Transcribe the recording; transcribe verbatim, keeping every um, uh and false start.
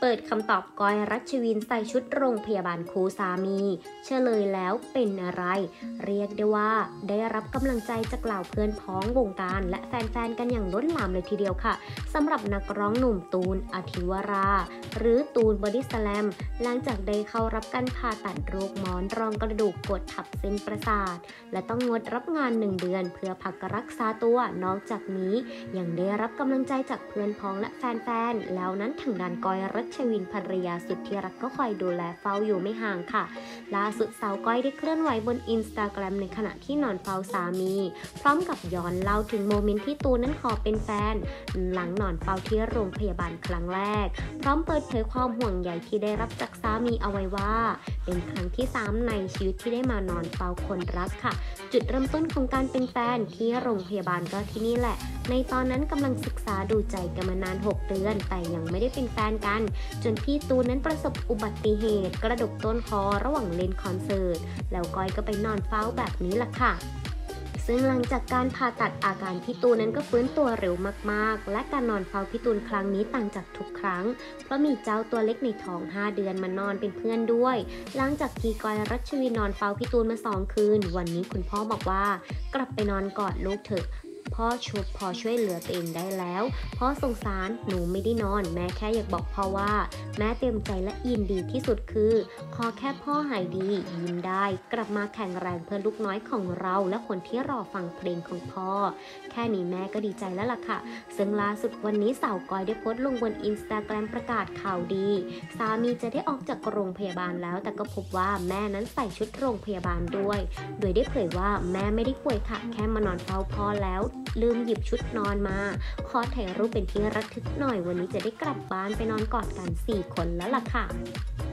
ปิดคำตอบก้อยรัชวินใส่ชุดโรงพยาบาลครูสามีเฉลยแล้วเป็นอะไรเรียกได้ว่าได้รับกำลังใจจากเหล่าเพื่อนพ้องวงการและแฟนๆกันอย่างล้นหลามเลยทีเดียวค่ะสำหรับนักร้องหนุ่มตูนอธิวราหรือตูนบอดี้สแลมหลังจากได้เข้ารับการผ่าตัดโรคหมอนรองกระดูกกดทับเส้นประสาทและต้องงดรับงานหนึ่งเดือนเพื่อพักรักษาตัวนอกจากนี้ยังได้รับกำลังใจจากเพื่อนพ้องและแฟนๆแล้วนั้นทางด้านก้อยรัชวินภรรยาสุดที่รักก็คอยดูแลเฝ้าอยู่ไม่ห่างค่ะล่าสุดสาวก้อยได้เคลื่อนไหวบนอินสตาแกรมในขณะที่นอนเฝ้าสามีพร้อมกับย้อนเล่าถึงโมเมนต์ที่ตูนนั้นขอเป็นแฟนหลังนอนเฝ้าที่โรงพยาบาลครั้งแรกพร้อมเปิดเผยความห่วงใยที่ได้รับจากสามีเอาไว้ว่าเป็นครั้งที่สามในชีวิตที่ได้มานอนเฝ้าคนรักค่ะจุดเริ่มต้นของการเป็นแฟนที่โรงพยาบาลก็ที่นี่แหละในตอนนั้นกำลังศึกษาดูใจกันมานานหกเดือนแต่ยังไม่ได้เป็นแฟนกันจนพี่ตูนนั้นประสบอุบัติเหตุกระดกต้นคอระหว่างเล่นคอนเสิร์ตแล้วก้อยก็ไปนอนเฝ้าแบบนี้แหละค่ะซึ่งหลังจากการผ่าตัดอาการพี่ตูนนั้นก็ฟื้นตัวเร็วมากๆและการนอนเฝ้าพี่ตูนครั้งนี้ต่างจากทุกครั้งเพราะมีเจ้าตัวเล็กในท้องห้าเดือนมานอนเป็นเพื่อนด้วยหลังจากที่ก้อยรัชวินนอนเฝ้าพี่ตูนมาสองคืนวันนี้คุณพ่อบอกว่ากลับไปนอนกอดลูกเถอะพ่อชุบพอช่วยเหลือตัวเองได้แล้วพ่อสงสารหนูไม่ได้นอนแม่แค่อยากบอกพ่อว่าแม่เต็มใจและยินดีที่สุดคือขอแค่พ่อหายดียิ้มได้กลับมาแข็งแรงเพื่อลูกน้อยของเราและคนที่รอฟังเพลงของพ่อแค่นี้แม่ก็ดีใจแล้วล่ะค่ะซึ่งล่าสุดวันนี้สาวก้อยได้โพสต์ลงบนอินสตาแกรมประกาศข่าวดีสามีจะได้ออกจากโรงพยาบาลแล้วแต่ก็พบว่าแม่นั้นใส่ชุดโรงพยาบาลด้วยโดยได้เผยว่าแม่ไม่ได้ป่วยค่ะแค่มานอนเฝ้าพ่อแล้วลืมหยิบชุดนอนมาขอถ่ายรูปเป็นที่ระทึกหน่อยวันนี้จะได้กลับบ้านไปนอนกอดกันสี่คนแล้วล่ะค่ะ